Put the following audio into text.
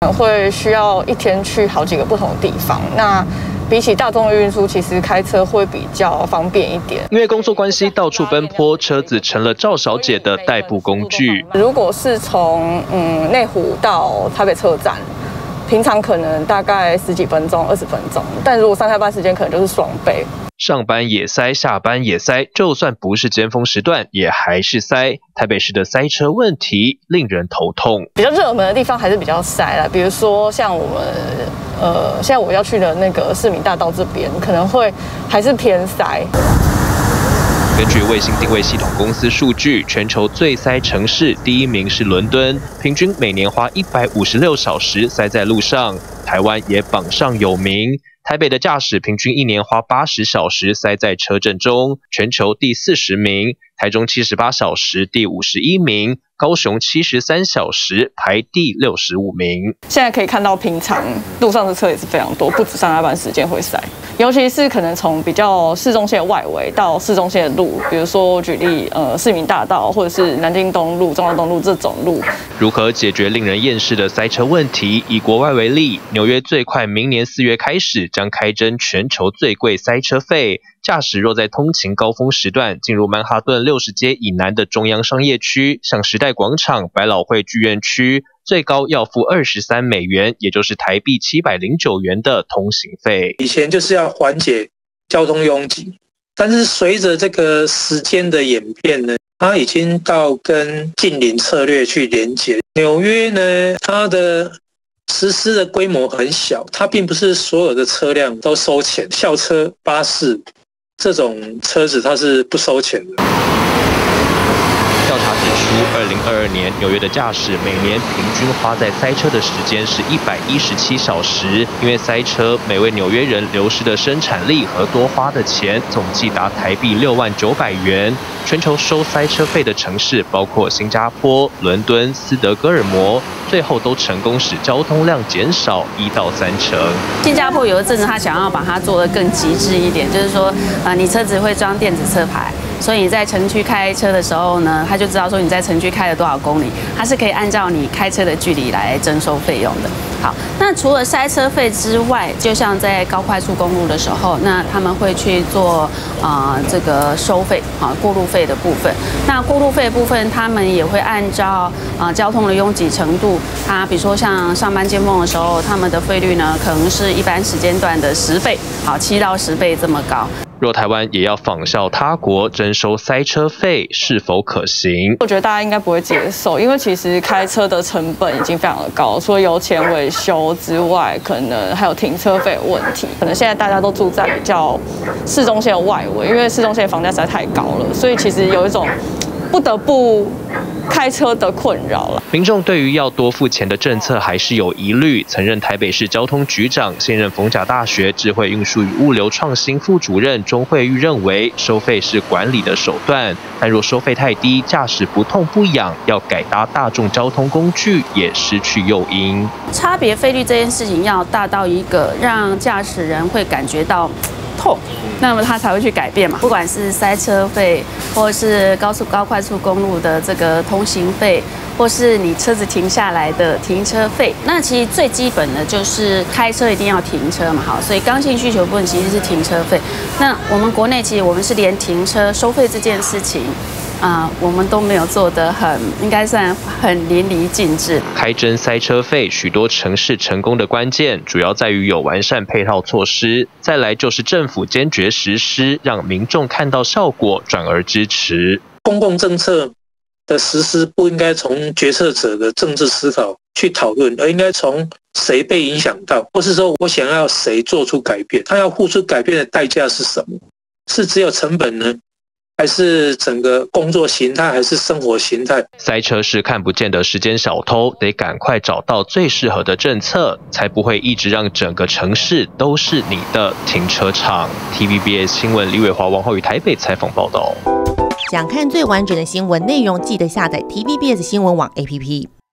会需要一天去好几个不同的地方。那比起大众运输，其实开车会比较方便一点。 因为工作关系到处奔波，车子成了赵小姐的代步工具。 如果是从内湖到台北车站，平常可能大概10几分钟、20分钟，但如果上下班时间可能就是双倍。 上班也塞，下班也塞，就算不是尖峰时段，也还是塞。台北市的塞车问题令人头痛。 比较热门的地方还是比较塞啦，比如说像我们现在我要去的那个市民大道这边，可能会还是偏塞。 根据卫星定位系统公司数据，全球最塞城市第1名是伦敦，平均每年花156小时塞在路上。台湾也榜上有名。台北的驾驶平均1年花80小时塞在车阵中，全球第40名；台中78小时第51名，高雄73小时排第65名。 现在可以看到，平常路上的车也是非常多，不止上下班时间会塞，尤其是可能从比较市中心的外围到市中心的路，比如说举例市民大道或者是南京东路、中央东路这种路。 如何解决令人厌世的塞车问题？以国外为例，纽约最快明年4月开始将开征全球最贵塞车费。驾驶若在通勤高峰时段进入曼哈顿60街以南的中央商业区，像时代广场、百老汇剧院区，最高要付23美元，也就是台币709元的通行费。 以前就是要缓解交通拥挤，但是随着这个时间的演变呢，它已经到跟近邻策略去连接。纽约呢，它的实施的规模很小，它并不是所有的车辆都收钱，校车、巴士这种车子它是不收钱的。 调查指出，2022年纽约的驾驶每年平均花在塞车的时间是117小时，因为塞车，每位纽约人流失的生产力和多花的钱总计达台币6.9万元。全球收塞车费的城市包括新加坡、伦敦、斯德哥尔摩，最后都成功使交通量减少1到3成。 新加坡有一阵子他想要把它做得更极致一点，就是说，你车子会装电子车牌。所以你在城区开车的时候呢，他就知道说你在城区开了多少公里，它是可以按照你开车的距离来征收费用的。好，那除了塞车费之外，就像在高快速公路的时候，那他们会去做这个收费过路费的部分。那过路费的部分，他们也会按照交通的拥挤程度，它比如说像上班尖峰的时候，他们的费率呢可能是一般时间段的10倍，好7到10倍这么高。 若台湾也要仿效他国征收塞车费，是否可行？ 我觉得大家应该不会接受，因为其实开车的成本已经非常的高，除了油钱维修之外，可能还有停车费的问题。可能现在大家都住在比较市中心的外围，因为市中心的房价实在太高了，所以其实有一种不得不开车的困扰了。 民众对于要多付钱的政策还是有疑虑。曾任台北市交通局长、现任逢甲大学智慧运输与物流创新副主任钟慧玉认为，收费是管理的手段，但若收费太低，驾驶不痛不痒，要改搭大众交通工具也失去诱因。 差别费率这件事情要大到一个让驾驶人会感觉到痛，那么他才会去改变嘛。不管是塞车费，或是高快速公路的这个通行费，或是你车子停下来的停车费，那其实最基本的就是开车一定要停车嘛，好，所以刚性需求部分其实是停车费。那我们国内其实我们是连停车收费这件事情。我们都没有做得应该算很淋漓尽致。 开征塞车费，许多城市成功的关键，主要在于有完善配套措施，再来就是政府坚决实施，让民众看到效果，转而支持。 公共政策的实施不应该从决策者的政治思考去讨论，而应该从谁被影响到，或是说我想要谁做出改变，他要付出改变的代价是什么？是只有成本呢？还是整个工作形态，还是生活形态？ 塞车是看不见的时间小偷，得赶快找到最适合的政策，才不会一直让整个城市都是你的停车场。TVBS 新闻李伟华、王浩宇台北采访报道。 想看最完整的新闻内容，记得下载 TVBS 新闻网 APP。